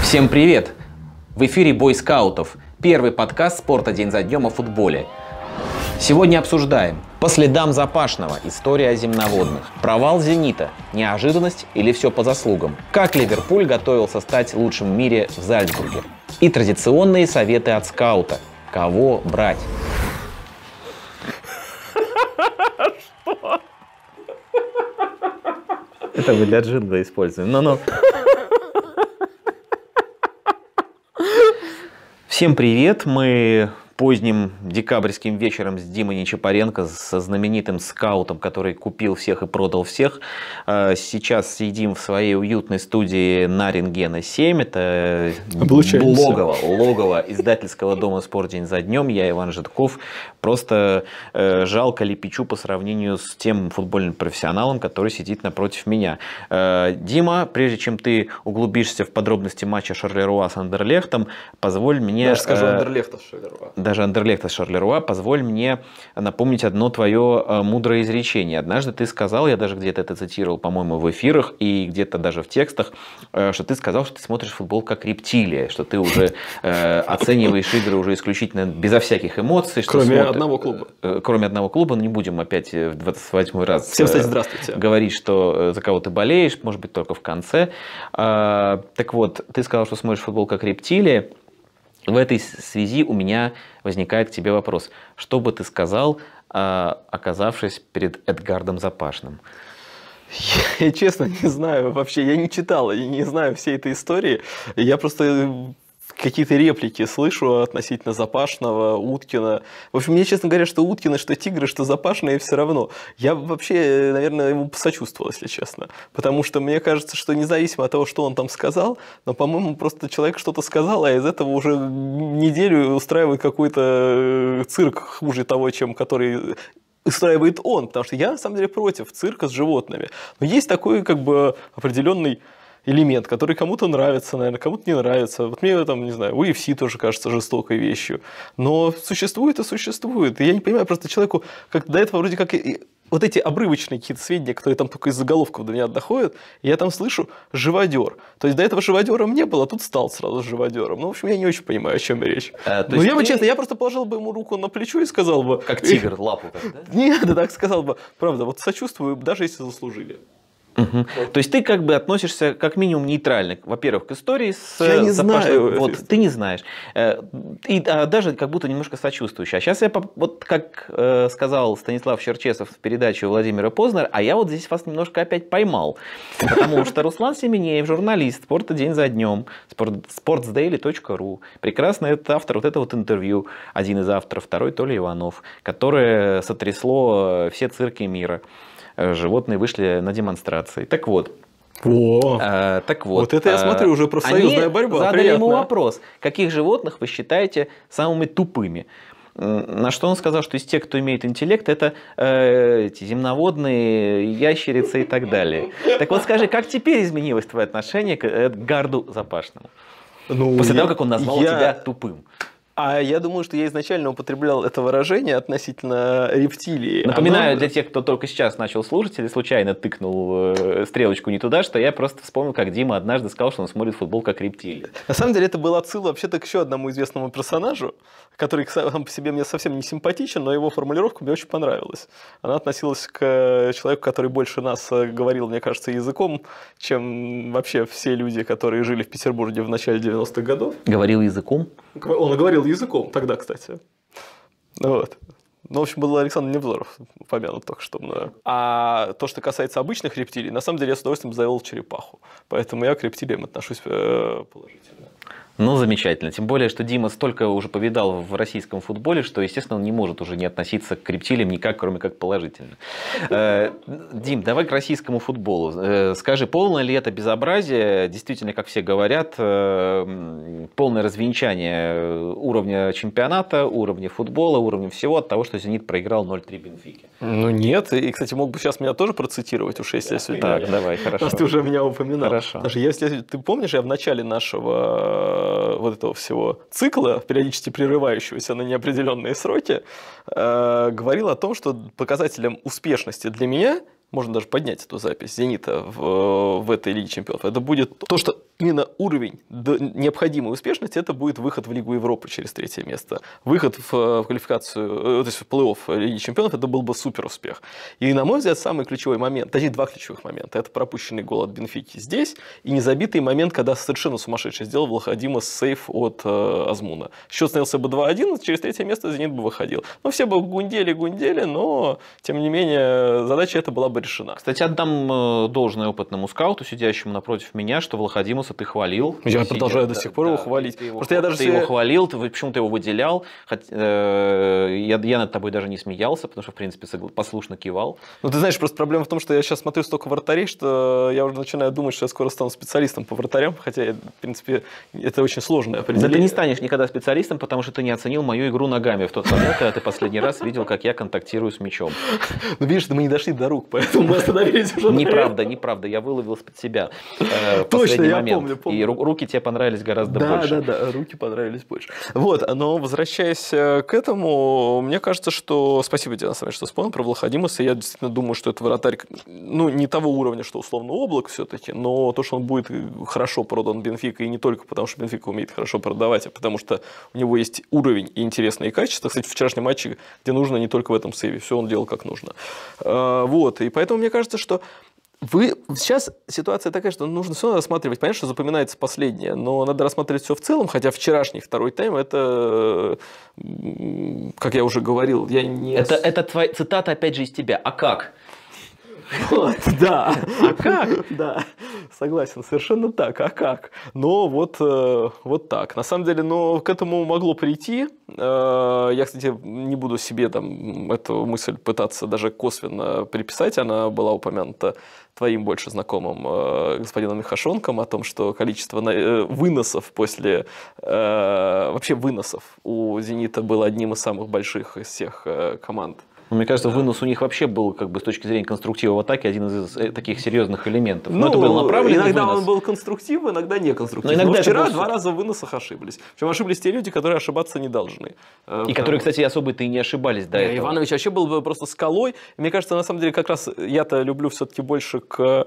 Всем привет! В эфире «Бой скаутов», первый подкаст спорта день за днем о футболе. Сегодня обсуждаем: по следам Запашного, история о земноводных, провал «Зенита», неожиданность или все по заслугам, как Ливерпуль готовился стать лучшим в мире в Зальцбурге, и традиционные советы от скаута: кого брать. Что? Это мы для джингла используем. Ну-ну. Всем привет! Мы поздним декабрьским вечером с Димой Нечапаренко, со знаменитым скаутом, который купил всех и продал всех. Сейчас сидим в своей уютной студии на Рентгена 7. Это логово издательского дома «Спорт день за днем». Я Иван Жидков. Просто жалко лепечу по сравнению с тем футбольным профессионалом, который сидит напротив меня. Дима, прежде чем ты углубишься в подробности матча Шарлеруа с Андерлехтом, позволь мне... Даже скажу Андерлехта с Шарлеруа. Даже Андерлехта с Шарлеруа, позволь мне напомнить одно твое мудрое изречение. Однажды ты сказал, я даже где-то это цитировал, по-моему, в эфирах и где-то даже в текстах, что ты сказал, что ты смотришь футбол как рептилия, что ты уже оцениваешь игры уже исключительно безо всяких эмоций. Кроме одного клуба. Кроме одного клуба, но не будем опять в 28-й раз Всем, кстати, здравствуйте. Говорить, что за кого ты болеешь, может быть, только в конце. Так вот, ты сказал, что смотришь футбол как рептилия. В этой связи у меня возникает к тебе вопрос. Что бы ты сказал, оказавшись перед Эдгардом Запашным? Я честно не знаю вообще, я не читал, я не знаю всей этой истории. Я просто какие-то реплики слышу относительно Запашного, Уткина. В общем, мне, честно говоря, что Уткина, что Тигры, что Запашные все равно. Я вообще, наверное, ему посочувствовал, если честно. Потому что мне кажется, что независимо от того, что он там сказал, но, по-моему, просто человек что-то сказал, а из этого уже неделю устраивает какой-то цирк хуже того, чем который устраивает он. Потому что я, на самом деле, против цирка с животными. Но есть такой, как бы, определенный элемент, который кому-то нравится, наверное, кому-то не нравится. Вот мне там, не знаю, UFC тоже кажется жестокой вещью. Но существует и существует. И я не понимаю, просто человеку, как до этого вроде как вот эти обрывочные какие-то сведения, которые там только из заголовков до меня доходят, я там слышу «живодер». То есть до этого живодером не было, а тут стал сразу живодером. Ну, в общем, я не очень понимаю, о чем речь. Но я бы, честно, я просто положил бы ему руку на плечо и сказал бы... Как тигр лапу, да? Нет, да так сказал бы. Правда, вот сочувствую, даже если заслужили. Угу. То есть ты как бы относишься как минимум нейтрально, во-первых, к истории с я не Запашным. знаю. Вот, ты не знаешь. И даже как будто немножко сочувствующий. А сейчас я, вот как сказал Станислав Черчесов в передаче Владимира Познера, а я вот здесь вас немножко опять поймал. Потому что Руслан Семенеев, журналист «Спорта день за днем», sportsdaily.ru, прекрасно это автор вот этого вот интервью, один из авторов, второй Толя Иванов, которое сотрясло все цирки мира. Животные вышли на демонстрации. Так вот. Вот это я смотрю, уже профсоюзная борьба. Задали приятная. ему вопрос: каких животных вы считаете самыми тупыми? На что он сказал, что из тех, кто имеет интеллект, это эти земноводные, ящерицы и так далее. Так вот скажи, как теперь изменилось твое отношение к Эдгарду Запашному? После того, как он назвал тебя тупым. А я думаю, что я изначально употреблял это выражение относительно рептилии. Напоминаю для тех, кто только сейчас начал слушать или случайно тыкнул стрелочку не туда, что я просто вспомнил, как Дима однажды сказал, что он смотрит футбол как рептилия. На самом деле это был отсыл вообще-то к еще одному известному персонажу, который сам по себе мне совсем не симпатичен, но его формулировка мне очень понравилась. Она относилась к человеку, который больше нас говорил, мне кажется, языком, чем вообще все люди, которые жили в Петербурге в начале 90-х годов. Говорил языком? Он говорил языком тогда, кстати. Вот. Ну, в общем, был Александр Невзоров упомянут только что мною. А то, что касается обычных рептилий, на самом деле я с удовольствием завел черепаху. Поэтому я к рептилиям отношусь положительно. Ну, замечательно. Тем более, что Дима столько уже повидал в российском футболе, что, естественно, он не может уже не относиться к рептилиям никак, кроме как положительно. Дим, давай к российскому футболу. Скажи, полное ли это безобразие? Действительно, как все говорят, полное развенчание уровня чемпионата, уровня футбола, уровня всего от того, что «Зенит» проиграл 0-3 Бенфике. Ну, нет. И, кстати, мог бы сейчас меня тоже процитировать, уж если я сегодня... Так, давай, хорошо. Раз ты уже меня упоминал. Хорошо. Даже если ты помнишь, я в начале нашего вот этого всего цикла, периодически прерывающегося на неопределенные сроки, говорил о том, что показателем успешности для меня, можно даже поднять эту запись «Зенита» в этой Лиге чемпионов, это будет то, что именно уровень необходимой успешности, это будет выход в Лигу Европы через 3-е место. Выход в квалификацию, то есть в плей-офф Лиги Чемпионов, это был бы супер успех. И, на мой взгляд, самый ключевой момент, точнее, 2 ключевых момента, это пропущенный гол от Бенфики здесь и незабитый момент, когда совершенно сумасшедший сделал Влахадимос сейф от Азмуна. Счет становился бы 2-1, через 3-е место «Зенит» бы выходил. Ну, все бы гундели, но, тем не менее, задача эта была бы решена. Кстати, отдам должное опытному скауту, сидящему напротив меня, что Влахадимоса ты хвалил. Я продолжаю до сих пор его хвалить. Ты его хвалил, почему-то его выделял. Я над тобой даже не смеялся, потому что, в принципе, послушно кивал. Ну, ты знаешь, просто проблема в том, что я сейчас смотрю столько вратарей, что я уже начинаю думать, что я скоро стану специалистом по вратарям, хотя, в принципе, это очень сложное определение. Да ты не станешь никогда специалистом, потому что ты не оценил мою игру ногами в тот момент, когда ты последний раз видел, как я контактирую с мячом. Ну, видишь, мы не дошли до рук, поэтому мы остановились уже. Неправда, я выловил из-под себя в последний момент. И руки тебе понравились гораздо больше. Да, руки понравились больше. Вот, но возвращаясь к этому, мне кажется, что... Спасибо тебе, на самом деле, что вспомнил про Влахадимоса. Я действительно думаю, что это вратарь, ну, не того уровня, что условно Облак все-таки, но то, что он будет хорошо продан Бенфикой, и не только потому, что Бенфика умеет хорошо продавать, а потому что у него есть уровень и интересные качества. Кстати, в вчерашнем матче, где нужно, не только в этом сейве, все он делал как нужно. Вот, и поэтому мне кажется, что сейчас ситуация такая, что нужно все рассматривать. Понятно, что запоминается последнее, но надо рассматривать все в целом, хотя вчерашний второй тайм, это, как я уже говорил, я не... Это твоя цитата, опять же, из тебя. А как? Вот, да. А как? Да, согласен, совершенно так. А как? Но вот так. На самом деле, но к этому могло прийти. Я, кстати, не буду себе там эту мысль пытаться даже косвенно приписать. Она была упомянута твоим больше знакомым господином Михашонком о том, что количество выносов после... Вообще выносов у «Зенита» было одним из самых больших из всех команд. Мне кажется, вынос у них вообще был, как бы, с точки зрения конструктива в атаке, один из таких серьезных элементов. Но это был направленный иногда вынос. Он был конструктив, иногда не конструктив. Но вчера 2 раза в выносах ошиблись. Причем ошиблись те люди, которые ошибаться не должны. И которые, кстати, особо-то и не ошибались до этого. Иванович вообще был бы просто скалой. Мне кажется, на самом деле, как раз я-то люблю все-таки больше к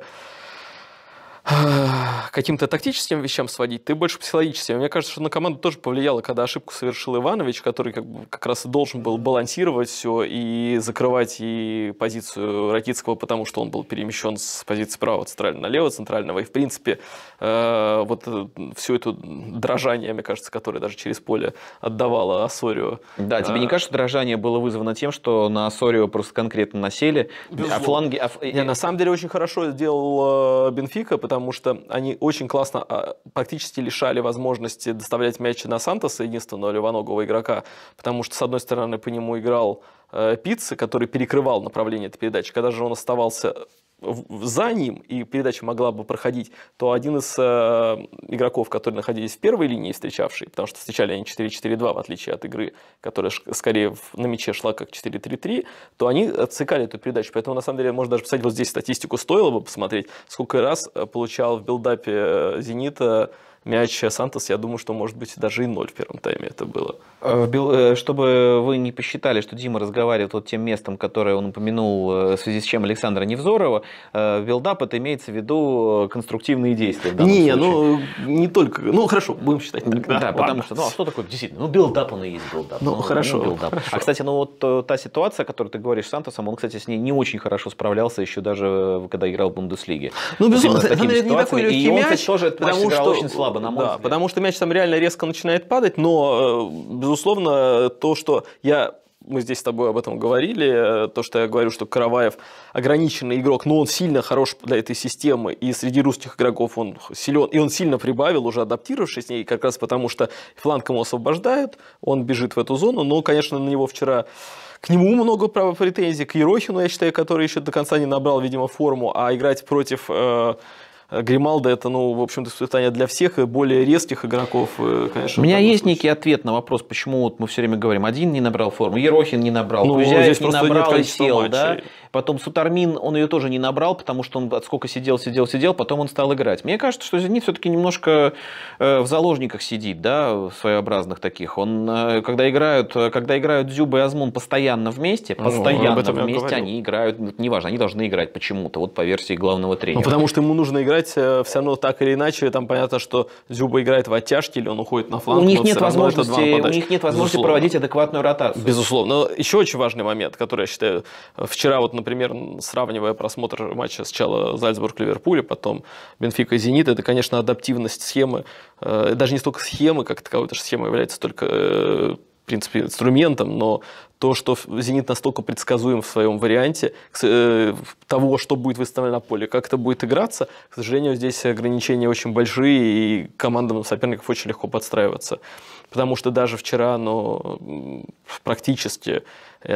каким-то тактическим вещам сводить, ты больше психологическим. Мне кажется, что на команду тоже повлияло, когда ошибку совершил Иванович, который как раз должен был балансировать все и закрывать и позицию Ракитского, потому что он был перемещен с позиции правого центрального на левого центрального. И, в принципе, вот все это дрожание, мне кажется, которое даже через поле отдавало Осорио. Да, тебе не кажется, что дрожание было вызвано тем, что на Осорио просто конкретно насели? А фланги... На самом деле очень хорошо сделал Бенфика, потому что они очень классно практически лишали возможности доставлять мяч на Сантоса, единственного левоногого игрока, потому что, с одной стороны, по нему играл Пицца, который перекрывал направление этой передачи. Когда же он оставался за ним, и передача могла бы проходить, то один из игроков, которые находились в первой линии, встречавшие, потому что встречали они 4-4-2, в отличие от игры, которая скорее на мяче шла как 4-3-3, то они отсекали эту передачу. Поэтому, на самом деле, можно даже посмотреть, вот здесь статистику стоило бы посмотреть, сколько раз получал в билдапе «Зенита» мяч Сантос, я думаю, что, может быть, даже и 0 в первом тайме это было. Чтобы вы не посчитали, что Дима разговаривает вот тем местом, которое он упомянул, в связи с чем Александра Невзорова, билдап это имеется в виду конструктивные действия. Не, ну не только. Ну хорошо, будем считать так. Да, потому что, ну а что такое действительно? Ну билдап он и есть билдап. Ну хорошо. Билдап. А кстати, ну вот та ситуация, о которой ты говоришь с Сантосом, он, кстати, с ней не очень хорошо справлялся еще даже когда играл в Бундеслиге. Ну безусловно, не такой легкий мяч, кстати, тоже потому что очень слабо, на мой взгляд. Потому что мяч там реально резко начинает падать, но безусловно то, что мы здесь с тобой об этом говорили, то, что я говорю, что Караваев ограниченный игрок, но он сильно хорош для этой системы, и среди русских игроков он силен, и он сильно прибавил, уже адаптировавшись с ней, как раз потому, что фланг ему освобождают, он бежит в эту зону, но, конечно, на него вчера... К нему много претензий, к Ерохину, я считаю, который еще до конца не набрал, видимо, форму, а играть против... Грималдо это, ну, в общем-то, испытание для всех и более резких игроков, конечно. У меня есть некий ответ на вопрос, почему вот мы все время говорим, один не набрал форму, Ерохин не набрал, Кузяев не набрал и сел, да? Потом Сутармин, он ее тоже не набрал, потому что он сколько сидел, потом он стал играть. Мне кажется, что «Зенит» все-таки немножко в заложниках сидит, да, своеобразных таких. Он, когда играют Дзюба и Азмун постоянно вместе, они играют, неважно, они должны играть почему-то, вот по версии главного тренера. Ну, потому что ему нужно играть играть все равно так или иначе. Там понятно, что Дзюба играет в оттяжке, или он уходит на фланг. У них нет возможности проводить адекватную ротацию. Безусловно. Но еще очень важный момент, который, я считаю, вчера, вот, например, сравнивая просмотр матча сначала Зальцбург-Ливерпуль, потом Бенфика-Зенит, это, конечно, адаптивность схемы. Даже не столько схемы, как таковой, эта схема является только, в принципе, инструментом, но то, что «Зенит» настолько предсказуем в своем варианте того, что будет выставлено на поле, как это будет играться, к сожалению, здесь ограничения очень большие, и командам соперников очень легко подстраиваться. Потому что даже вчера, практически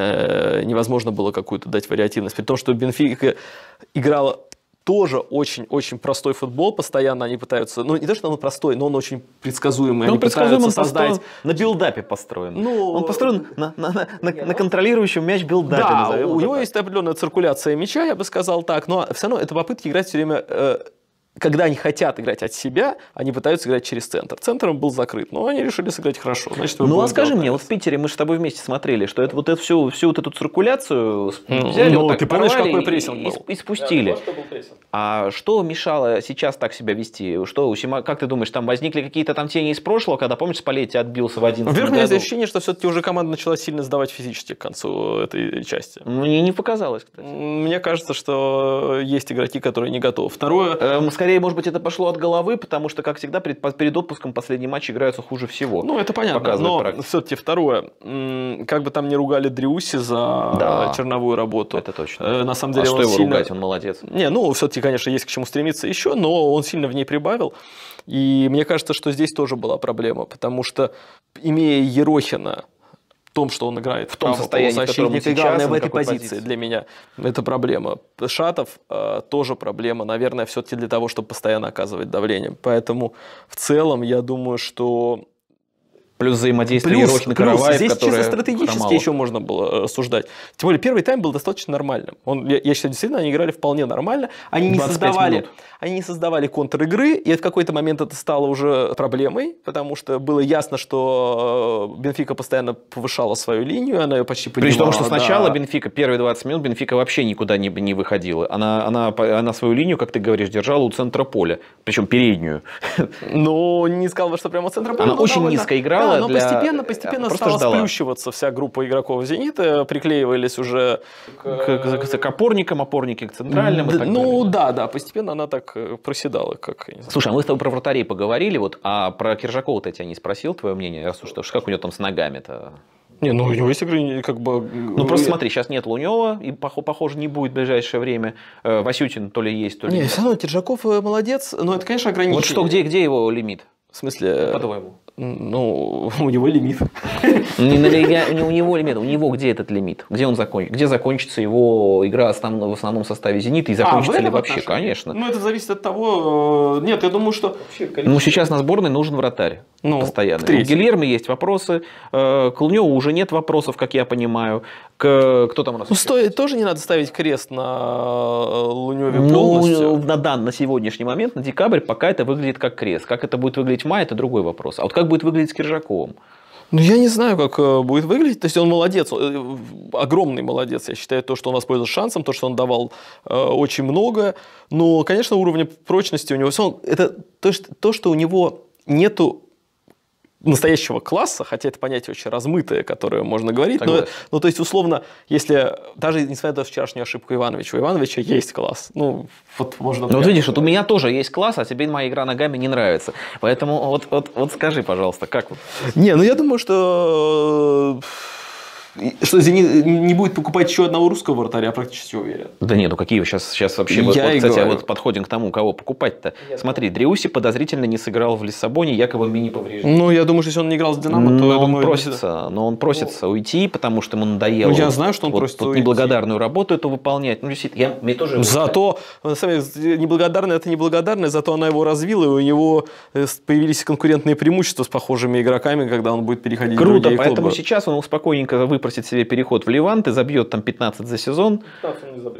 невозможно было какую-то дать вариативность. При том, что Бенфика играла тоже очень-очень простой футбол, постоянно они пытаются, ну не то, что он простой, но он очень предсказуемый. Он предсказуемый, создать на билдапе построен. Ну, он построен на контролирующем мяч билдапе. Да, у него есть определенная циркуляция мяча, я бы сказал так, но все равно это попытки играть все время... Когда они хотят играть от себя, они пытаются играть через центр. Центр был закрыт, но они решили сыграть хорошо. Значит, ну а скажи мне, вот в Питере мы же с тобой вместе смотрели, что это вот всю вот эту циркуляцию взяли, вот так ты помнишь, какой прессинг был? И спустили. Да, а что мешало сейчас так себя вести? Что, как ты думаешь, там возникли какие-то там тени из прошлого, когда, помнишь, Спалетти отбился в 11 году? Во-первых, у меня есть ощущение, что все-таки уже команда начала сильно сдавать физически к концу этой части. Мне не показалось, кстати. Мне кажется, что есть игроки, которые не готовы. Второе... Скорее, может быть, это пошло от головы, потому что, как всегда, перед отпуском последний матч играются хуже всего. Ну, это понятно, но все-таки второе. Как бы там ни ругали Дрюси за черновую работу. Это точно. На самом деле, что его ругать, он молодец. Не, ну, все-таки, конечно, есть к чему стремиться еще, но он сильно в ней прибавил. И мне кажется, что здесь тоже была проблема, потому что, имея Ерохина, в том, что он играет в том состоянии, в котором он сейчас, главное в этой позиции для меня это проблема. Шатов тоже проблема, наверное, все-таки для того, чтобы постоянно оказывать давление. Поэтому в целом я думаю, что... Плюс взаимодействие Ерохина-Караваев, здесь которое чисто стратегически еще можно было рассуждать. Тем более, первый тайм был достаточно нормальным. Я считаю, действительно, они играли вполне нормально. Они не создавали контр-игры, и в какой-то момент это стало уже проблемой, потому что было ясно, что Бенфика постоянно повышала свою линию, она ее почти поднимала. При том, что сначала Бенфика, первые 20 минут, Бенфика вообще никуда не выходила. Она свою линию, как ты говоришь, держала у центра поля, причем переднюю. Ну, не сказал бы, что прямо у центра поля. Она очень низко играла. Да, но постепенно стала сплющиваться вся группа игроков «Зенита», приклеивались уже к опорникам, опорники к центральным. Ну да, постепенно она так проседала. Слушай, а мы с тобой про вратарей поговорили, а про Киржакова-то я тебя не спросил, твое мнение, раз уж как у него там с ногами-то? Не, ну у него есть игры как бы... Ну просто смотри, сейчас нет Лунева, и похоже не будет в ближайшее время. Васютин то ли есть, то ли нет. нет. Все равно Киржаков молодец, но это, конечно, ограничение. Вот что, где его лимит? В смысле... По-твоему? Ну, у него лимит. У него лимит. У него где этот лимит? Где он закончится? Где закончится его игра в основном составе «Зенита» и закончится ли вообще? Конечно. Ну, это зависит от того... Нет, я думаю, что... Ну, сейчас на сборной нужен вратарь. Постоянно. У Гильермо есть вопросы. К Луневу уже нет вопросов, как я понимаю. Кто там у нас? Ну, тоже не надо ставить крест на Луневе полностью. На сегодняшний момент, на декабрь, пока это выглядит как крест. Как это будет выглядеть в мае, это другой вопрос. А вот как будет выглядеть с Киржаковым? Ну, я не знаю, как будет выглядеть. То есть, он молодец, огромный молодец. Я считаю, то, что он воспользовался шансом, то, что он давал очень много. Но, конечно, уровня прочности у него... Это то, что у него нету настоящего класса, хотя это понятие очень размытое, которое можно говорить, но то есть, условно, если, даже несмотря на вчерашнюю ошибку Ивановича, у Ивановича есть класс. Ну, вот можно... Ну, вот видишь, вот у меня тоже есть класс, а тебе моя игра ногами не нравится. Поэтому вот скажи, пожалуйста, как вот? Не, ну я думаю, что «Зенит» не будет покупать еще одного русского вратаря, я практически уверен. Да нет, ну какие сейчас вообще... Кстати, подходим к тому, кого покупать-то. Смотри, Дриусси подозрительно не сыграл в Лиссабоне, якобы мини-повреждение. Ну, я думаю, что если он не играл с «Динамо», то я думаю... Но он просится уйти, потому что ему надоело. Ну, я знаю, что он просится уйти. Неблагодарную работу эту выполнять. Ну, мне тоже... Зато, неблагодарная, это неблагодарная, зато она его развила, и у него появились конкурентные преимущества с похожими игроками, когда он будет переходить в другие клубы. Круто, поэтому сейчас он спокойненько выпросит себе переход в Левант и забьет там 15 за сезон. 15 он не забьет.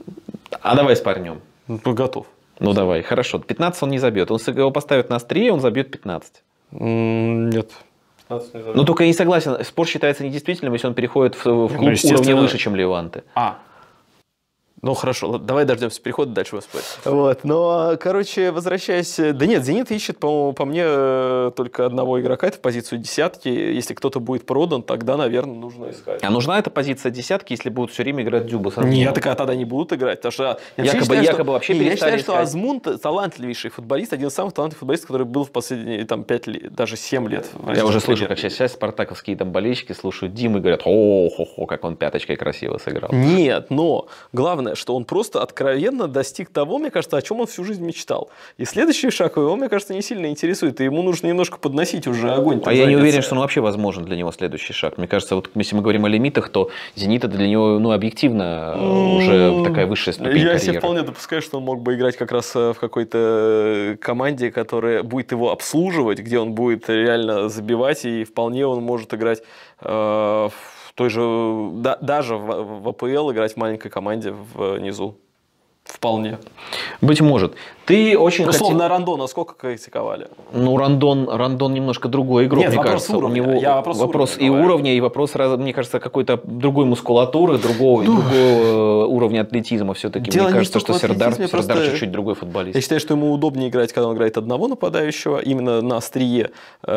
А давай спарнем. Готов. Ну давай, хорошо. 15 он не забьет. Он его поставит на острие, он забьет 15. Нет. Ну только я не согласен. Спор считается недействительным, если он переходит в клуб уровня выше, чем Леванты. Ну хорошо, давай дождемся перехода, дальше будем спорить. Вот, но, короче, возвращаясь... Да нет, «Зенит» ищет, по мне, только одного игрока, это в позицию десятки. Если кто-то будет продан, тогда, наверное, нужно искать. А нужна эта позиция десятки, если будут все время играть Дзюба? Нет, так тогда не будут играть, потому что... Якобы вообще перестали я считаю, искать. что Азмун талантливейший футболист, один из самых талантливых футболистов, который был в последние 5 лет, даже 7 лет. Я уже слышу, как сейчас спартаковские там болельщики слушают Диму и говорят: о-хо-хо, как он пяточкой красиво сыграл. Нет, но главное, что он просто откровенно достиг того, мне кажется, о чем он всю жизнь мечтал. И следующий шаг его, мне кажется, не сильно интересует, и ему нужно немножко подносить уже огонь. А я не уверен, что он вообще возможен для него следующий шаг. Мне кажется, вот если мы говорим о лимитах, то «Зенит» это для него, объективно уже такая высшая ступень карьеры. Я себе вполне допускаю, что он мог бы играть как раз в какой-то команде, которая будет его обслуживать, где он будет реально забивать, и вполне он может играть в той же, даже в АПЛ, играть в маленькой команде внизу. Вполне. Быть может. Ты очень условно, Рандона сколько критиковали? Ну, Рандон немножко другой игрок, мне кажется. Уровня. У него вопрос и уровня, и вопрос, мне кажется, какой-то другой мускулатуры, другого уровня атлетизма все-таки. Мне кажется, что Сердар чуть-чуть другой футболист. Я считаю, что ему удобнее играть, когда он играет одного нападающего, именно на острие.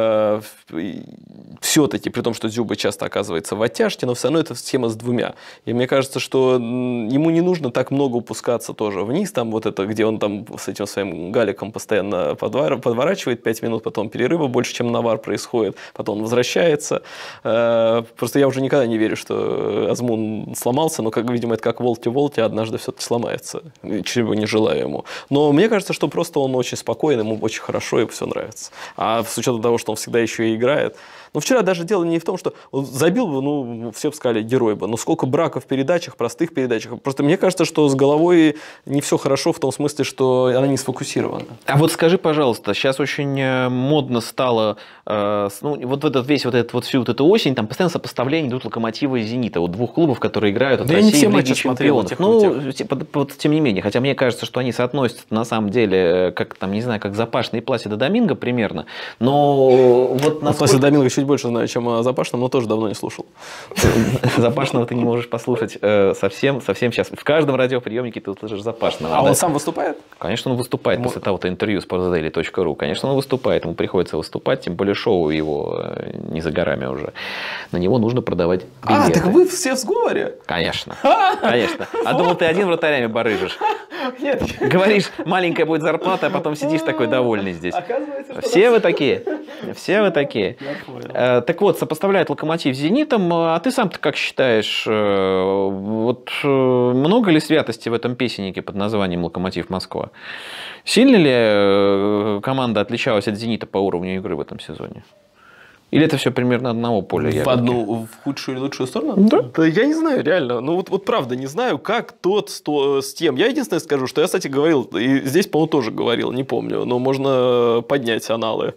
Все-таки, при том, что Дзюба часто оказывается в оттяжке, но все равно это схема с двумя. И мне кажется, что ему не нужно так много упускаться тоже вниз, там вот это, где он там с этим своим галиком постоянно подворачивает 5 минут, потом перерыва больше, чем навар происходит, потом он возвращается. Просто я уже никогда не верю, что Азмун сломался, но, как, видимо, это как Волти однажды все-таки сломается, чего не желаю ему. Но мне кажется, что просто он очень спокойный, ему очень хорошо и все нравится. А с учетом того, что он всегда еще и играет. Но вчера даже дело не в том, что он забил бы, ну, все бы сказали, герой бы, но сколько браков в передачах, простых передачах. Просто мне кажется, что с головой не все хорошо в том смысле, что она не сфокусирована. А вот скажи, пожалуйста, сейчас очень модно стало, вот всю вот эту осень, там постоянно сопоставление идут «Локомотива» и «Зенита», вот двух клубов, которые играют от России в Лиге Чемпионов. Вот тем не менее, хотя мне кажется, что они соотносятся на самом деле, как там, не знаю, как Запашный и Пласидо Доминго примерно, но вот насколько... Пласидо Доминго чуть больше знаю, чем о Запашном, но тоже давно не слушал. Запашного ты не можешь послушать совсем сейчас. В каждом радиоприемнике ты услышишь Запашного. А он сам выступает? Конечно, он выступает после того-то интервью с sportsdaily.ru. Конечно, он выступает, ему приходится выступать, тем более шоу его не за горами уже. На него нужно продавать билеты. А, так вы все в сговоре? Конечно, конечно. А думал, ты один вратарями барыжишь? Нет. Говоришь, маленькая будет зарплата, а потом сидишь такой довольный здесь. Все вы такие. Все вы такие. Так вот, сопоставляют «Локомотив» с «Зенитом». А ты сам-то как считаешь, вот много ли святости в этом песеннике под названием «Локомотив Москва»? Сильно ли команда отличалась от «Зенита» по уровню игры в этом сезоне? Или это все примерно одного поля ягодки? В худшую или лучшую сторону? Да. Я не знаю, реально. Ну вот правда, не знаю, как тот с тем. Я единственное скажу, что я, кстати, говорил, и здесь, по-моему, тоже говорил, не помню, но можно поднять аналы.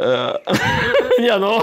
Не, ну...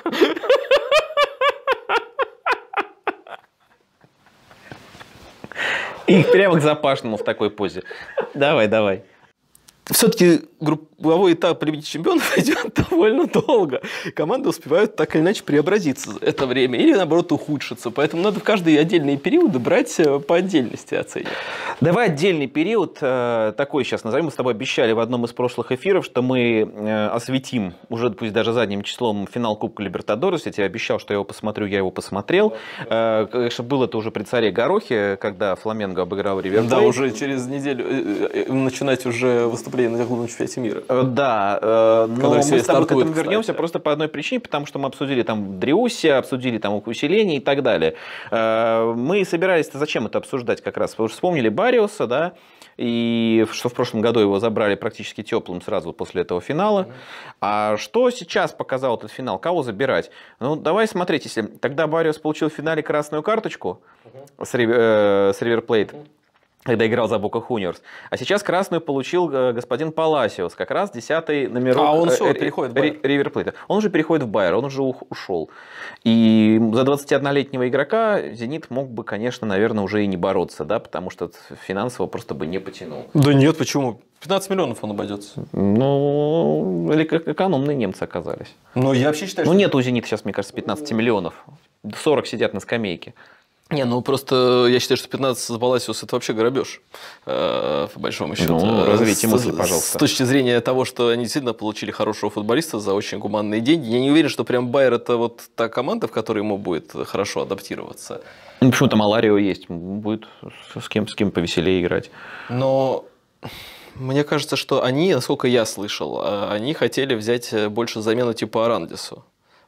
И прямо к Запашному в такой позе. Давай. Все-таки групповой этап Лиги Чемпионов идет довольно долго. Команды успевают так или иначе преобразиться за это время или, наоборот, ухудшиться. Поэтому надо в каждые отдельные периоды брать по отдельности оценивать. Давай отдельный период такой сейчас назовем. Мы с тобой обещали в одном из прошлых эфиров, что мы осветим уже, пусть даже задним числом, финал Кубка Либертадорес. Я тебе обещал, что я его посмотрю, я его посмотрел. Конечно, было это уже при царе Горохе, когда Фламенго обыграл Ривер Плейт. Да, уже через неделю начинать уже выступление на клубном чемпионате мира. Да, но мы с тобой к этому вернемся просто по одной причине, потому что мы обсудили там Дриусси, обсудили там усиление и так далее. Мы собирались-то зачем это обсуждать как раз? Потому что вспомнили Барриоса, да, и что в прошлом году его забрали практически теплым сразу после этого финала. А что сейчас показал этот финал? Кого забирать? Ну, давай смотреть, если тогда Барриос получил в финале красную карточку с Ривер Плейт, когда играл за Бока Хуниорс. А сейчас красную получил господин Паласиос, как раз 10-й номерок. А он все, переходит в Байер. Ривер Плейта. Он уже переходит в Байер, он уже ушел. И за 21-летнего игрока «Зенит» мог бы, конечно, наверное, уже и не бороться, да, потому что финансово просто бы не потянул. Да нет, почему? 15 миллионов он обойдется. Ну, или как экономные немцы оказались. Но я вообще считаю, что... Ну, нет у «Зенита» сейчас, мне кажется, 15 миллионов. 40 сидят на скамейке. Не, ну просто я считаю, что 15 с Паласиос это вообще грабеж, по большому счету. Ну, развейте мысль, пожалуйста. С точки зрения того, что они действительно получили хорошего футболиста за очень гуманные деньги, я не уверен, что прям Байер это вот та команда, в которой ему будет хорошо адаптироваться. Ну, почему там Аларио есть, будет с кем повеселее играть. Но мне кажется, что они, насколько я слышал, они хотели взять больше замену типа Арандису.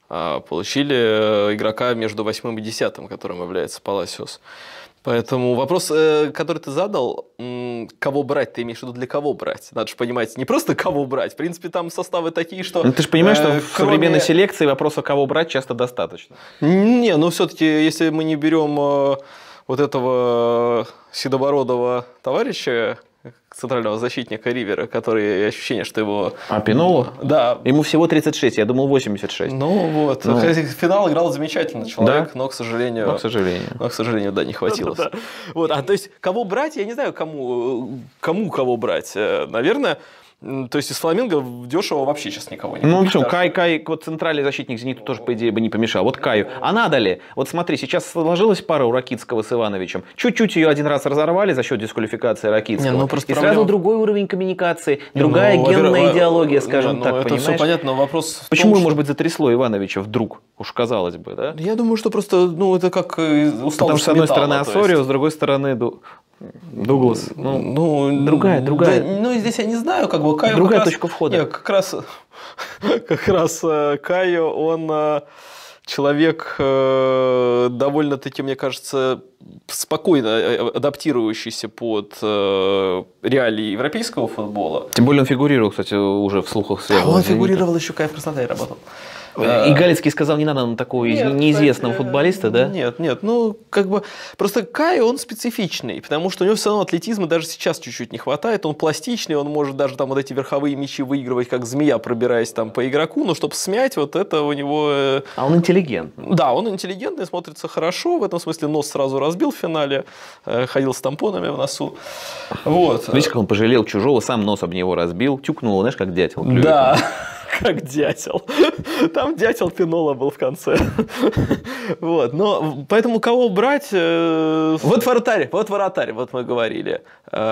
Получили игрока между 8 и 10, которым является Паласиос. Поэтому вопрос, который ты задал, кого брать, ты имеешь в виду для кого брать? Надо же понимать, не просто кого брать, в принципе, там составы такие, что... Ну, ты же понимаешь, что в современной селекции вопроса, кого брать, часто достаточно. Не, ну все-таки, если мы не берем вот этого седобородого товарища, центрального защитника Ривера, который ощущение, что его... А Пиноло? Да. Ему всего 36, я думал 86. Ну вот, финал играл замечательно человек, да? Но, к сожалению... к сожалению, да, не хватило. Да. Вот, то есть, кого брать, я не знаю, кому кого брать. Наверное, то есть из Фламинго дешево вообще сейчас никого не Ну, почему? Кай, вот центральный защитник «Зенита» тоже, по идее, бы не помешал. Вот Каю. А надо ли? Вот смотри, сейчас сложилась пара у Ракитского с Ивановичем. Чуть-чуть ее один раз разорвали за счет дисквалификации Ракитского. Не, ну, и сразу другой уровень коммуникации, другая генная идеология, скажем так, это понимаешь? все понятно, но вопрос почему, может быть, затрясло Ивановича вдруг? Уж казалось бы, да? Я думаю, что просто, ну, это как усталость. Потому что, с одной стороны, Осорио, с другой стороны, Дуглас. Другая. Да, ну, здесь я не знаю, как бы Кайо. Другая точка входа. Нет, как раз Кайо, он человек довольно-таки, мне кажется, спокойно адаптирующийся под реалии европейского футбола. Тем более он фигурировал, кстати, уже в слухах связанных. Он фигурировал еще, когда в Краснодаре работал. И Галицкий сказал, не надо нам такого неизвестного футболиста, да? Нет, ну, как бы, просто Кай, он специфичный, потому что у него все равно атлетизма даже сейчас чуть-чуть не хватает, он пластичный, он может даже там вот эти верховые мячи выигрывать, как змея, пробираясь там по игроку, но чтобы смять, вот это у него... А он интеллигентный. Да, он интеллигентный, смотрится хорошо, в этом смысле нос сразу разбил в финале, ходил с тампонами в носу. Вот. Видишь, как он пожалел чужого, сам нос об него разбил, тюкнул, знаешь, как дятел. Да. Как дятел. Там дятел Пинола был в конце. Вот. Но поэтому кого брать? Вот вратарь, вот мы говорили.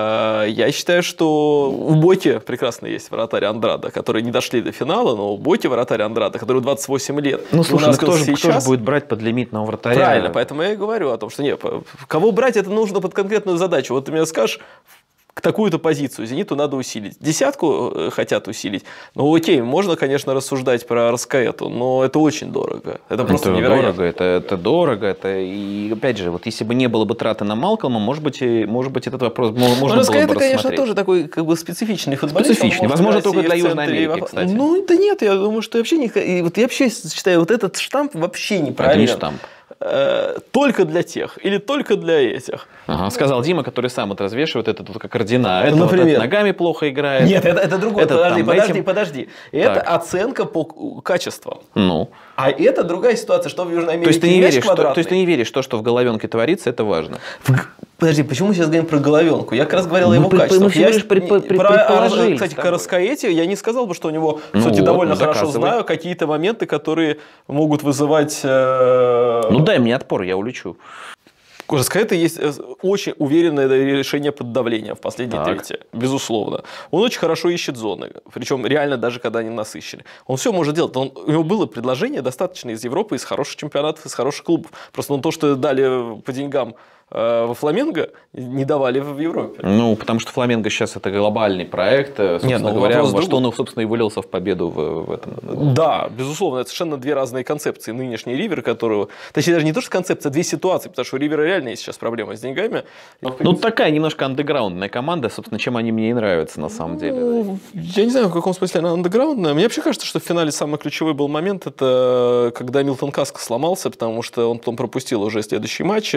Я считаю, что у Боки прекрасно есть вратарь Андрада, которые не дошли до финала, но у Боки вратарь Андрада, который 28 лет. Ну, слушай, кто же будет брать под лимитного вратаря? Правильно, поэтому я и говорю о том, что нет, кого брать, это нужно под конкретную задачу. Вот ты мне скажешь, такую-то позицию «Зениту» надо усилить. Десятку хотят усилить. Ну, окей, можно, конечно, рассуждать про Раскаэту, но это очень дорого. Это просто невероятно. Это дорого. И, опять же, вот если бы не было бы траты на Малкома, может быть этот вопрос можно было бы рассмотреть. Раскаэта, конечно, тоже такой как бы специфичный футболист. Специфичный. Возможно, только для Южной Америки, кстати. Ну, да нет, я думаю, что вообще не... Я вообще считаю, вот этот штамп вообще неправильный. Это не штамп. Только для тех или только для этих. Ага, сказал Дима, который сам вот развешивает это вот как ордена. Это например, вот ногами плохо играет. Нет, это другое. Подожди. Это так. Оценка по качествам. Ну. А это другая ситуация, что в Южной Америке. То есть ты не веришь, что в головенке творится, это важно. Подожди, почему мы сейчас говорим про головенку? Я как раз говорил о его качествах. Мы всего лишь предположили. Кстати, Караскаэти, я не сказал бы, что у него, кстати, довольно хорошо знаю, какие-то моменты, которые могут вызывать... Ну дай мне отпор, я улечу. У Раскаэта есть очень уверенное решение под давлением в последней трети, безусловно. Он очень хорошо ищет зоны, причем реально даже когда они насыщены. Он все может делать. У него было предложение достаточно из Европы, из хороших чемпионатов, из хороших клубов. Просто то, что дали по деньгам во Фламенго, не давали в Европе. Ну, потому что Фламенго сейчас это глобальный проект, собственно говоря, во что он, собственно, и вылился в победу в этом. Да, безусловно, это совершенно две разные концепции. Нынешний Ривер, которого... Точнее, даже не то, что концепция, а две ситуации, потому что у Ривера реально есть сейчас проблема с деньгами. Ну, такая немножко андеграундная команда, собственно, чем они мне и нравятся на самом деле. Я не знаю, в каком смысле она андеграундная. Мне вообще кажется, что в финале самый ключевой был момент, это когда Милтон Каско сломался, потому что он потом пропустил уже следующий матч,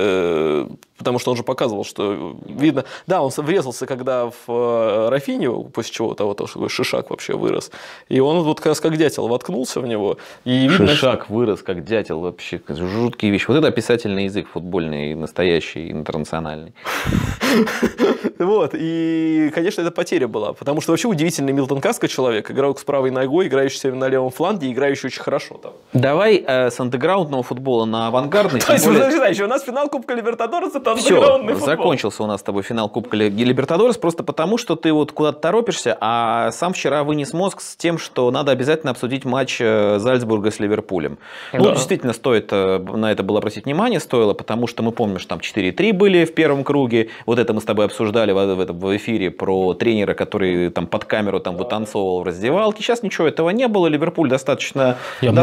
потому что он же показывал, что видно... Да, он врезался, когда в Рафинью, после чего того такой шишак вообще вырос. И он вот как раз как дятел воткнулся в него. И видно, шишак вырос как дятел, вообще жуткие вещи. Вот это описательный язык футбольный, настоящий, интернациональный. Вот, и, конечно, это потеря была, потому что вообще удивительный Милтон Каска человек, игрок с правой ногой, играющий на левом фланге, играющий очень хорошо там. Давай с андеграундного футбола на авангардный. То есть, у нас финал Кубка Либертадорес, это андеграундный футбол. Закончился у нас с тобой финал Кубка Либертадорес просто потому, что ты вот куда-то торопишься, а сам вчера вынес мозг с тем, что надо обязательно обсудить матч Зальцбурга с Ливерпулем. Да. Ну, действительно, стоит на это было обратить внимание, стоило, потому что мы помним, что там 4-3 были в первом круге, вот это мы с тобой обсуждали в эфире про тренера, который там под камеру там вытанцовывал в раздевалке. Сейчас ничего этого не было, Ливерпуль достаточно...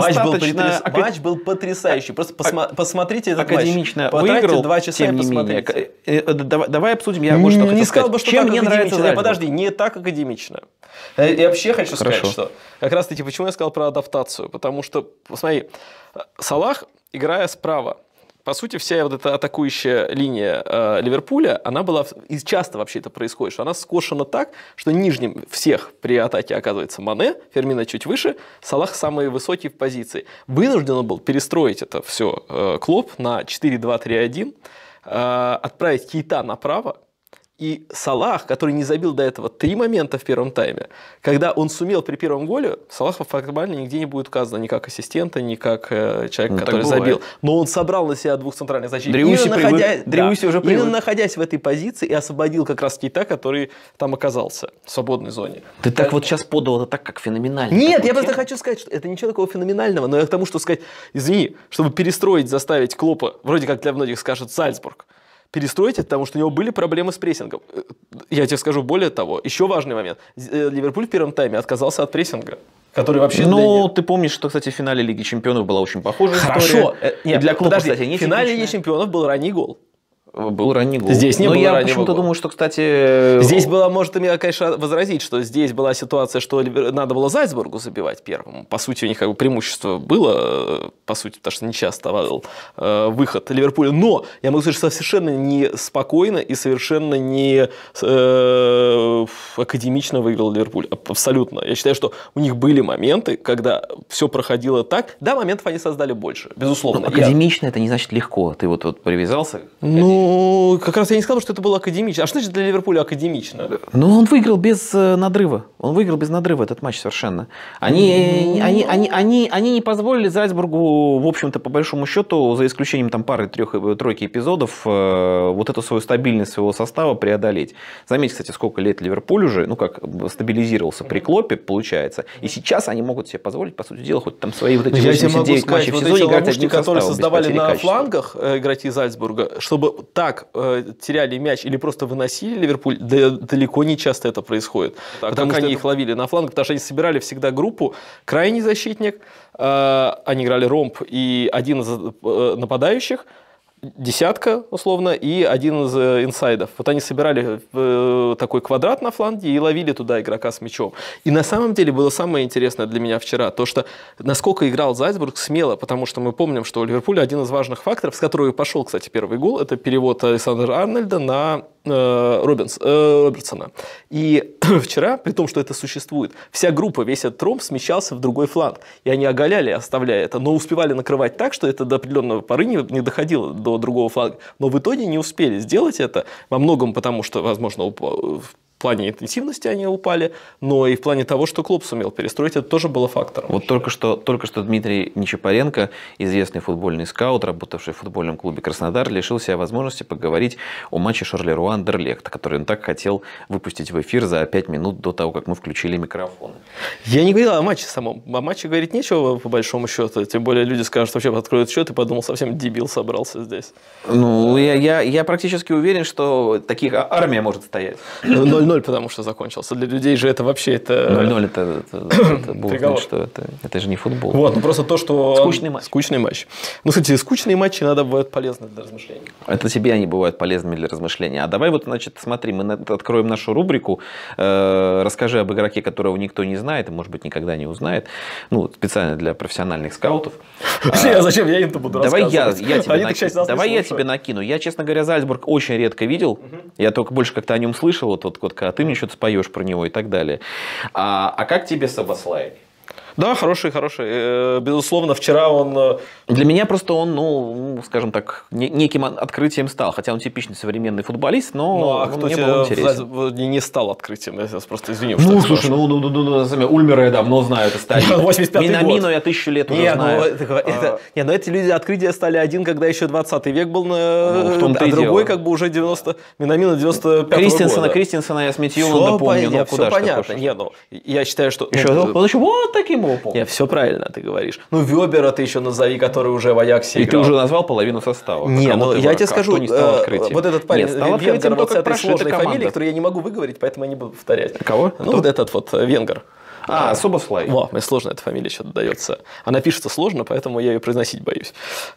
Матч был потрясающий, просто посмотрите этот академично матч. Выиграл, 2 часа тем и не менее. посмотрите. Давай обсудим, я вот что не сказал бы, что чем так мне нравится Зальцбург. Подожди, не так академично. Я вообще хочу сказать, что как раз таки, почему я сказал про адаптацию, потому что, посмотри, Салах, играя справа, по сути, вся вот эта атакующая линия Ливерпуля, она была, и часто вообще это происходит, что она скошена так, что нижним всех при атаке оказывается Мане, Фермино чуть выше, Салах самый высокий в позиции. Вынужден он был перестроить это все Клоп на 4-2-3-1, отправить Кейта направо, и Салах, который не забил до этого 3 момента в первом тайме, когда он сумел при первом голе, Салаха формально нигде не будет указано ни как ассистента, ни как человек, который забил. Но он собрал на себя 2 центральных защитников. Именно находясь в этой позиции и освободил как раз Кейта, который там оказался в свободной зоне. Ты так вот сейчас подал это так, как феноменально. Нет, я просто хочу сказать, что это ничего такого феноменального, но я к тому, что сказать, извини, чтобы перестроить, заставить Клопа, вроде как для многих скажет Зальцбург, перестроить это, потому что у него были проблемы с прессингом. Я тебе скажу более того, еще важный момент. Ливерпуль в первом тайме отказался от прессинга, который вообще... Ну, ты помнишь, что, кстати, в финале Лиги Чемпионов была очень похожая история. Хорошо. Нет, для клуба, подожди, кстати, не в финале Лиги Чемпионов был ранний гол. Был ранний гол. Здесь не было раннего гола. Но я почему-то думаю, что, кстати... Здесь было, может, мне, конечно, возразить, что здесь была ситуация, что надо было Зальцбургу забивать первым. По сути, у них как бы преимущество было, по сути, потому что нечасто был выход Ливерпуля. Но я могу сказать, что совершенно не спокойно и совершенно не академично выиграл Ливерпуль. Абсолютно. Я считаю, что у них были моменты, когда все проходило так. Да, моментов они создали больше, безусловно. Но академично это не значит легко. Ты вот привязался... Ну, как раз я не сказал, что это было академично. А что значит для Ливерпуля академично? Ну, он выиграл без надрыва. Он выиграл без надрыва этот матч совершенно. Они не позволили Зальцбургу, в общем-то, по большому счету, за исключением там пары-тройки эпизодов, вот эту свою стабильность своего состава преодолеть. Заметьте, кстати, сколько лет Ливерпуль уже, ну, как стабилизировался при Клопе, получается. И сейчас они могут себе позволить, по сути дела, хоть там свои вот эти 89 матчей в сезоне играть одним составом, которые создавали на флангах игроки Зальцбурга, чтобы так теряли мяч или просто выносили Ливерпуль, далеко не часто это происходит. Потому что они их ловили на флангах, потому что они собирали всегда группу, крайний защитник, они играли ромб и один из нападающих, десятка, условно, и один из инсайдов. Вот они собирали такой квадрат на фланге и ловили туда игрока с мячом. И на самом деле было самое интересное для меня вчера, то, что насколько играл Зальцбург смело, потому что мы помним, что у Ливерпуля один из важных факторов, с которого и пошел, кстати, первый гол, это перевод Александра Арнольда на Робертсона. И вчера, при том, что это существует, вся группа, весь этот ромб смещался в другой фланг. И они оголяли, оставляя это, но успевали накрывать так, что это до определенного поры не доходило до другого фланга. Но в итоге не успели сделать это, во многом потому, что, возможно, в плане интенсивности они упали, но и в плане того, что Клоп сумел перестроить, это тоже было фактором. Вот только что Дмитрий Нечапаренко, известный футбольный скаут, работавший в футбольном клубе «Краснодар», лишил себя возможности поговорить о матче Шарлеруа-Андерлехт, который он так хотел выпустить в эфир за 5 минут до того, как мы включили микрофоны. Я не говорил о матче самом. О матче говорить нечего, по большому счету. Тем более люди скажут, вообще откроют счет и подумал, совсем дебил собрался здесь. Ну, я практически уверен, что таких армия может стоять. 0-0, потому что закончился. Для людей же это вообще... 0-0 это будет, что это же не футбол. Вот, ну просто то, что... Скучный матч. Ну, кстати, скучные матчи иногда бывают полезны для размышлений. Это тебе они бывают полезными для размышления. А давай вот, значит, смотри, мы откроем нашу рубрику. Расскажи об игроке, которого никто не знает и, может быть, никогда не узнает. Ну, специально для профессиональных скаутов. Зачем я им-то буду рассказывать? Давай я тебе накину. Я, честно говоря, Зальцбург очень редко видел. Я только больше как-то о нем слышал. Вот когда ты мне что-то споешь про него и так далее. А как тебе Сабаслай? Да, хороший. Безусловно, вчера он... Для меня просто он, ну, скажем так, неким открытием стал. Хотя он типичный современный футболист, но кто мне был интересен. не стал открытием? Я просто извиню. Ну, слушай, Ульмера я давно знаю, это старик. 85-й Минамину год. я 1000 лет уже знаю. Но эти люди открытия стали один, когда еще 20 век был, в-то и другой дело. как бы уже 90... Минамина 95-го года. Кристенсена я с Митьюланда помню. Все понятно. Я считаю, что... Он еще вот таким его помню. Все правильно ты говоришь. Ну, Вебера ты еще назови, который уже в Аяксе И играл. ты уже назвал половину состава. Не, ну я тебе скажу, не стал открытием? вот этот парень, Венгер, вот с этой сложной команда. фамилией, которую я не могу выговорить, поэтому я не буду повторять. Кого? Ну, вот этот вот Венгер. Собослай. Мне сложно эта фамилия что-то дается. Она пишется сложно, поэтому я ее произносить боюсь.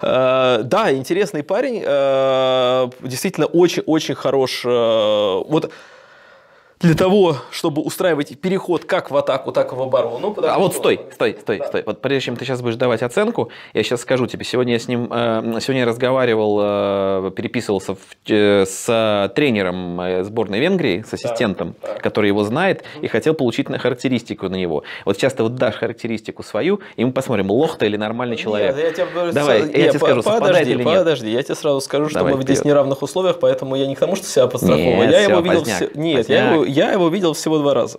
Да, интересный парень. Действительно, очень-очень хорош. Вот для того, чтобы устраивать переход как в атаку, так и в оборону. Вот стой. Вот прежде чем ты сейчас будешь давать оценку, я сейчас скажу тебе. Сегодня я разговаривал, переписывался с тренером сборной Венгрии, с ассистентом, который его знает, и хотел получить характеристику на него. Вот сейчас ты вот дашь характеристику свою, и мы посмотрим, лох ты или нормальный человек. Давай, я тебе скажу, совпадает или нет. Подожди, я тебе сразу скажу, что мы здесь в неравных условиях, поэтому я не к тому, что себя подстраховываю. Я его видел я его видел всего 2 раза.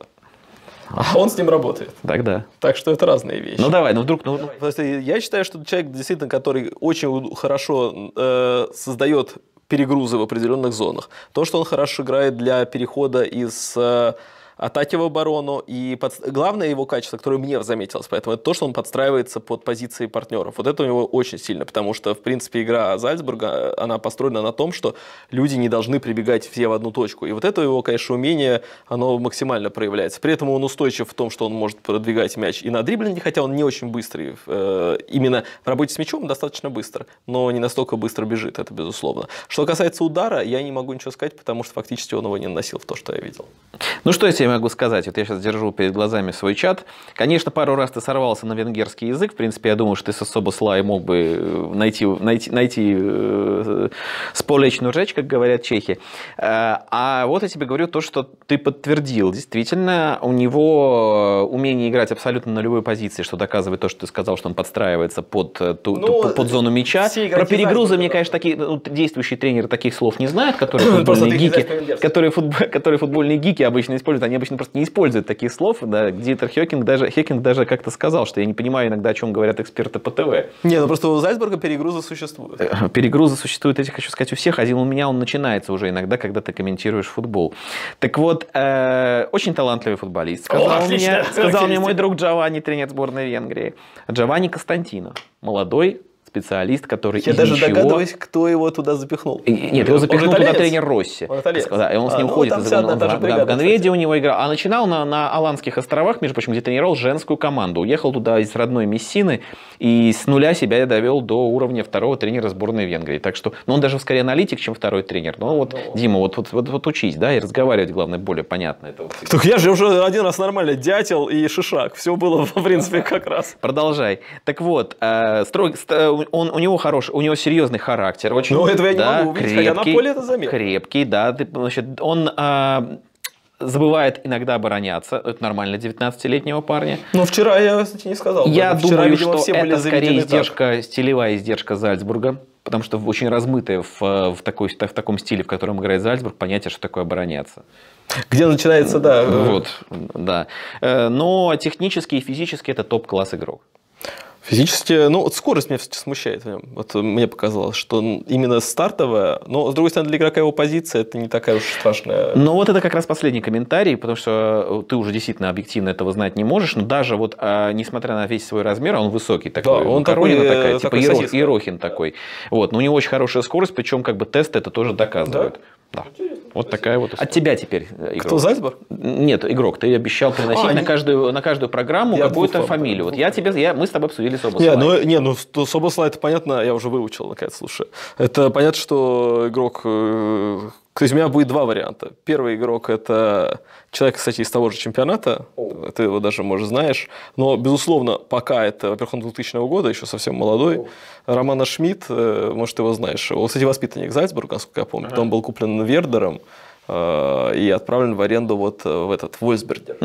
А он с ним работает. Тогда. Так что это разные вещи. Ну давай, вдруг... Я считаю, что человек, действительно, который очень хорошо создает перегрузы в определенных зонах. То, что он хорошо играет для перехода из атаки в оборону. И главное его качество, которое мне заметилось, поэтому это то, что он подстраивается под позиции партнеров. Вот это у него очень сильно, потому что, в принципе, игра Зальцбурга, она построена на том, что люди не должны прибегать все в одну точку. И вот это его, конечно, умение, оно максимально проявляется. При этом он устойчив в том, что он может продвигать мяч и на дриблинге, хотя он не очень быстрый. Именно в работе с мячом достаточно быстро, но не настолько быстро бежит, это безусловно. Что касается удара, я не могу ничего сказать, потому что фактически он его не наносил в то, что я видел. Ну что я тебе могу сказать? Вот я сейчас держу перед глазами свой чат. Конечно, пару раз ты сорвался на венгерский язык. В принципе, я думаю, что ты с Собослай мог бы найти сполечную речь, как говорят чехи. А вот я тебе говорю то, что ты подтвердил. Действительно, у него умение играть абсолютно на любой позиции, что доказывает то, что ты сказал, что он подстраивается под зону мяча. Про перегрузы, мне, конечно, действующие тренеры таких слов не знают, которые футбольные гики обычно используют. Они обычно просто не используют таких слов. Да. Дитер Хёкинг даже как-то сказал, что я не понимаю иногда, о чем говорят эксперты по ТВ. Не, ну просто у Зальцбурга перегрузы существуют. Перегрузы существуют, я хочу сказать, у всех. Один у меня он начинается уже иногда, когда ты комментируешь футбол. Так вот, очень талантливый футболист. Сказал мне мой друг Джованни, тренер сборной Венгрии. Джованни Константино. Молодой специалист, который Я даже догадываюсь, кто его туда запихнул. Нет, его запихнул туда тренер Росси. Да, и он с ним ходит. В Ганведе у него играл. А начинал на Аландских островах, между прочим, где тренировал женскую команду. Уехал туда из родной Мессины и с нуля себя довел до уровня второго тренера сборной Венгрии. Так что, он даже скорее аналитик, чем второй тренер. Но вот, Дима, вот учись, да, и разговаривать, главное, более понятно. Так я же уже один раз нормально дятел и шишак. Все было, в принципе, как раз. Продолжай. Так вот, у него серьезный характер, очень, но этого я не могу увидеть, хотя на поле это заметно. Крепкий, да. Значит, он забывает иногда обороняться. Это нормально 19-летнего парня. Но вчера я, кстати, не сказал. Я думаю, что это скорее стилевая издержка Зальцбурга, потому что очень размытое в таком стиле, в котором играет Зальцбург, понятие, что такое обороняться. Где начинается, да. Вот, да. Но технически и физически это топ-класс игрок. Физически, скорость меня смущает в нем. Вот мне показалось, что именно стартовая, но, с другой стороны, для игрока его позиция, это не такая уж страшная. Но вот это как раз последний комментарий, потому что ты уже действительно объективно этого знать не можешь, но даже вот, несмотря на весь свой размер, он высокий такой. Да, он такой, типа Ерохин такой. Вот, но у него очень хорошая скорость, причем как бы тесты это тоже доказывают. Да. Вот такая вот история. От тебя теперь игрок. Кто, Зальцбург? Нет, игрок. Ты обещал приносить на каждую программу какую-то фамилию. Вот мы с тобой обсудили Собослай. Собослай, это понятно, я уже выучил, наконец, слушай. Это понятно, что игрок... То есть у меня будет 2 варианта. Первый игрок – это человек, кстати, из того же чемпионата. Ты его даже, может, знаешь. Но, безусловно, пока это, во-первых, он 2000 года, еще совсем молодой. Романа Шмидт, может, ты его знаешь. Он, кстати, воспитанник Зальцбурга, насколько я помню. Он был куплен Вердером и отправлен в аренду в Вольфсбергер.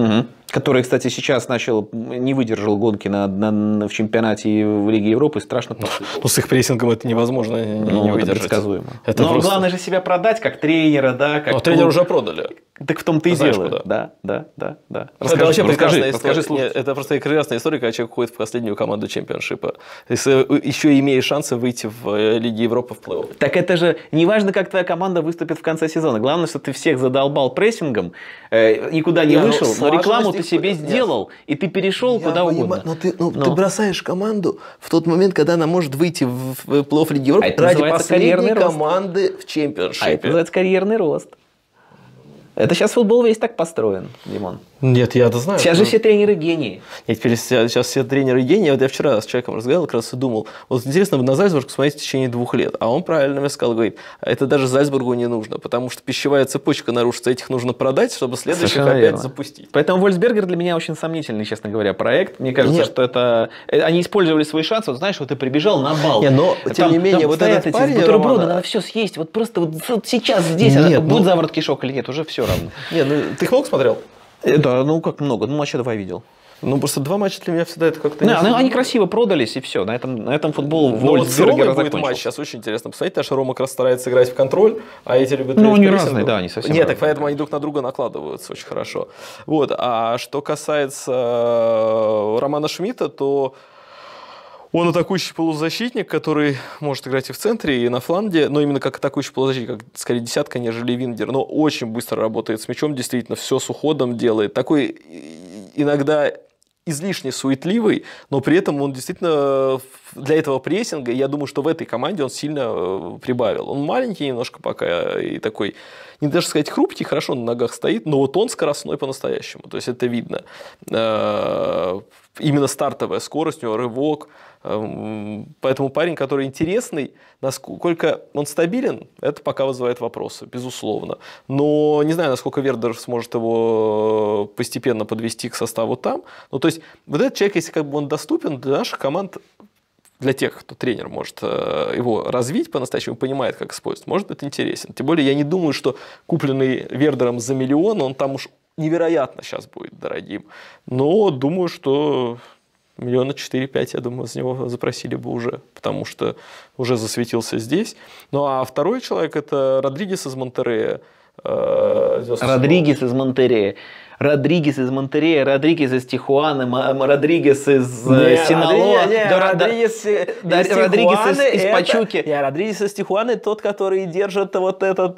Который, кстати, сейчас не выдержал гонки в чемпионате в Лиге Европы, страшно посыпал. Ну, с их прессингом это невозможно не выдержать. Это предсказуемо. Это Но просто... главное же себя продать, как тренера, да. Как но тренера уже продали. Так в том-то и дело. Да. Это вообще прекрасная история. Это просто прекрасная история, когда человек уходит в последнюю команду чемпионшипа. Еще имея шансы выйти в Лиге Европы в плей-офф. Так это же не важно, как твоя команда выступит в конце сезона. Главное, что ты всех задолбал прессингом, никуда не вышел, но рекламу ты себе сделал, и ты перешел куда угодно. Но ты бросаешь команду в тот момент, когда она может выйти в плей-офф Лиги Европы ради последней команды в чемпионшипе. А это называется карьерный рост. Это сейчас футбол весь так построен, Димон. Нет, я это знаю. Сейчас же все тренеры гении. Теперь сейчас все тренеры гении. Вот я вчера с человеком разговаривал, как раз и думал, вот интересно, на Зальцбург смотреть в течение 2 лет. А он правильно мне сказал, говорит, это даже Зальцбургу не нужно, потому что пищевая цепочка нарушится, этих нужно продать, чтобы следующих опять запустить. Поэтому Вольфсбергер для меня очень сомнительный, честно говоря, проект. Мне кажется, что это... Они использовали свой шанс, вот знаешь, вот ты прибежал на бал. Но, тем не менее, вот этот парень... Бутерброды надо все съесть, вот просто вот сейчас здесь, будет заворот кишок или нет, уже все равно. Нет, ты их много смотрел? Да, ну как много, матча 2 видел. Ну, просто 2 матча для меня всегда это как-то... Они красиво продались, и все. На этом футбол Вольфсбергера будет матч, сейчас очень интересно посмотреть, потому что Рома как раз старается играть в контроль, а эти любят... Ну, они разные, да, они совсем Нет, разные. так поэтому они друг на друга накладываются очень хорошо. Вот, а что касается Романа Шмидта, то... Он атакующий полузащитник, который может играть и в центре, и на фланге, но именно как атакующий полузащитник, как скорее десятка, нежели вингер. Но очень быстро работает с мячом, действительно, все с уходом делает. Такой иногда излишне суетливый, но при этом он действительно для этого прессинга, я думаю, что в этой команде он сильно прибавил. Он маленький немножко пока и такой, не даже сказать хрупкий, хорошо на ногах стоит, но вот он скоростной по-настоящему. То есть это видно. Именно стартовая скорость у него, рывок. Поэтому парень, который интересный, насколько он стабилен, это пока вызывает вопросы, безусловно. Но не знаю, насколько Вердер сможет его постепенно подвести к составу там. Ну, то есть, вот этот человек, если как бы он доступен для наших команд, для тех, кто тренер может его развить по-настоящему, понимает, как использовать, может быть интересен. Тем более, я не думаю, что купленный Вердером за 1 миллион, он там уж невероятно сейчас будет дорогим. Но думаю, что... 4-5 миллиона, я думаю, с него запросили бы уже, потому что уже засветился здесь. Ну, а второй человек – это Родригес из Монтеррея. Родригес из Монтеррея. Родригес из Монтеррея, Родригес из Тихуаны, Родригес из Синалоа. Родригес из Пачуки. Родригес из Тихуаны тот, который держит вот этот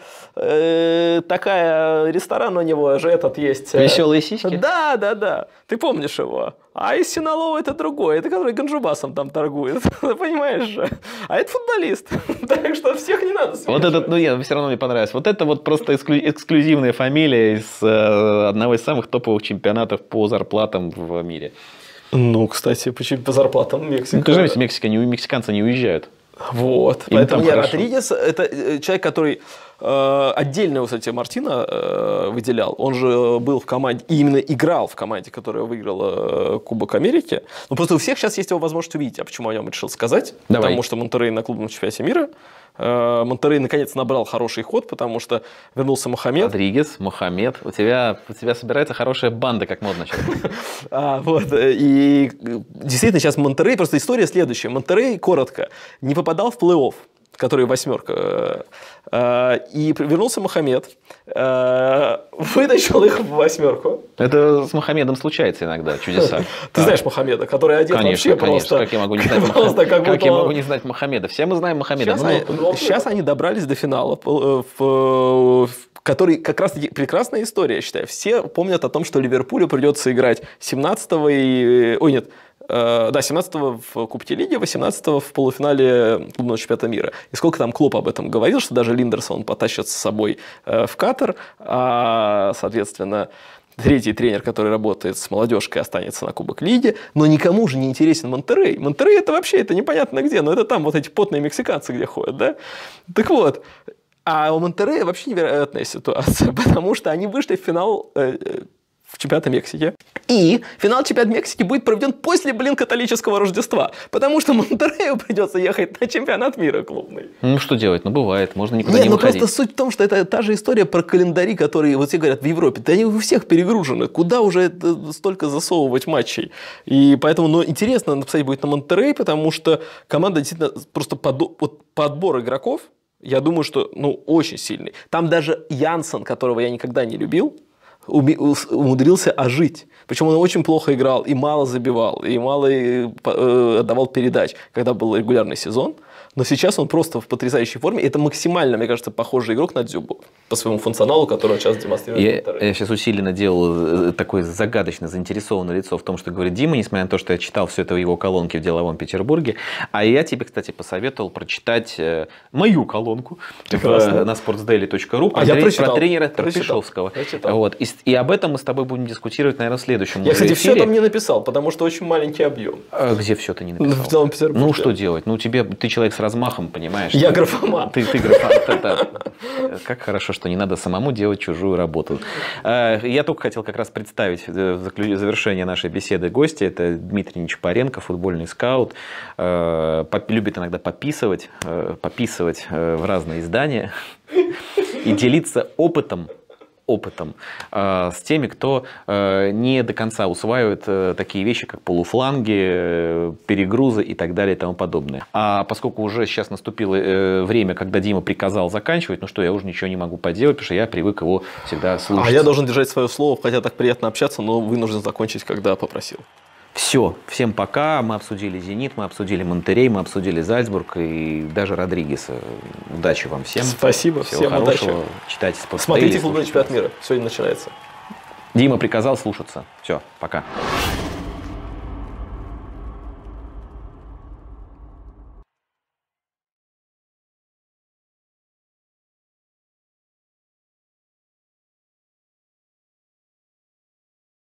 такая ресторан у него же этот есть. Веселые сиськи? Да. Ты помнишь его? А из Синалова это другой, это который ганджубасом там торгует, понимаешь же? А это футболист, так что всех не надо смешивать. Вот этот, все равно мне понравилось. Вот это вот просто эксклюзивная фамилия из одного из самых топовых чемпионатов по зарплатам в мире. Ну, кстати, почему по зарплатам Мексика? Ну, ты же видишь, мексиканцы не уезжают. Вот, поэтому Родригес – это человек, который отдельно, кстати, Мартина выделял. Он же был в команде, и именно играл в команде, которая выиграла Кубок Америки. Но просто у всех сейчас есть его возможность увидеть. А почему о нем решил сказать? Давай. Потому что Монтеррей на клубном чемпионате мира. Монтеррей наконец набрал хороший ход, потому что вернулся Мохамед. Родригес, Мохамед. У тебя собирается хорошая банда, как модно сейчас. Вот. И действительно сейчас Монтеррей, просто история следующая. Монтеррей, коротко, не попадал в плей-офф, который 8. И вернулся Мохамед, вытащил их в 8. Это с Мохамедом случается иногда, чудеса. Ты знаешь Мохамеда, который одет вообще просто... Как я могу не знать Мохамеда? Как я могу не знать Мохамеда? Все мы знаем Мохамеда. Сейчас они добрались до финала, который как раз прекрасная история, я считаю. Все помнят о том, что Ливерпулю придется играть 17-го и... Ой, нет. Да, 17-го в Кубке Лиги, 18-го в полуфинале клубного чемпионата мира. И сколько там Клоп об этом говорил, что даже Линдерсон потащит с собой в Катар, а, соответственно, третий тренер, который работает с молодежкой, останется на Кубок Лиги, но никому же не интересен Монтеррей. Монтеррей это вообще, это непонятно где, но это там вот эти потные мексиканцы где ходят, да? Так вот, а у Монтеррея вообще невероятная ситуация, потому что они вышли в финал в чемпионате Мексики. И финал чемпионата Мексики будет проведен после, католического Рождества. Потому что Монтеррею придется ехать на чемпионат мира клубный. Ну, что делать? Ну, бывает. Можно никуда не выходить. Просто суть в том, что это та же история про календари, которые, вот все говорят, в Европе. Да они у всех перегружены. Куда уже столько засовывать матчей? И поэтому, интересно написать будет на Монтеррей, потому что команда действительно просто по отбору игроков, я думаю, что, очень сильный. Там даже Янсен, которого я никогда не любил, умудрился ожить. Причем он очень плохо играл, и мало забивал, и мало отдавал передач, когда был регулярный сезон. Но сейчас он просто в потрясающей форме. Это максимально, мне кажется, похожий игрок на Дзюбу по своему функционалу, который он сейчас демонстрирует. Я сейчас усиленно делал такое загадочно заинтересованное лицо в том, что говорит Дима, несмотря на то, что я читал все это в его колонке в «Деловом Петербурге». А я тебе, кстати, посоветовал прочитать мою колонку на sportsdaily.ru про тренера Терпишовского. Вот. И об этом мы с тобой будем дискутировать, наверное, в следующем эфире. Я, кстати, все там не написал, потому что очень маленький объем. Где все ты не написал? В «Деловом Петербурге». Ну, что делать? Ты человек с размахом, понимаешь? Я графоман. Ты графоман. Как хорошо, что не надо самому делать чужую работу. Я только хотел как раз представить в завершение нашей беседы гостя. Это Дмитрий Нечапаренко, футбольный скаут. Любит иногда пописывать в разные издания и делиться опытом с теми, кто не до конца усваивает такие вещи, как полуфланги, перегрузы и так далее и тому подобное. А поскольку уже сейчас наступило время, когда Дима приказал заканчивать, я уже ничего не могу поделать, потому что я привык его всегда слушать. А я должен держать свое слово, хотя так приятно общаться, но вынужден закончить, когда попросил. Все, всем пока. Мы обсудили «Зенит», мы обсудили Монтеррей, мы обсудили Зальцбург и даже Родригеса. Удачи вам всем. Спасибо, всем хорошего. удачи. Читайте «Спортсдейли». Смотрите футбольный чемпионат мира. Сегодня начинается. Дима приказал слушаться. Все, пока.